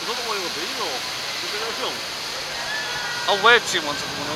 todo como digo, te digo, yo te veo. Oh, wait, sí, one second.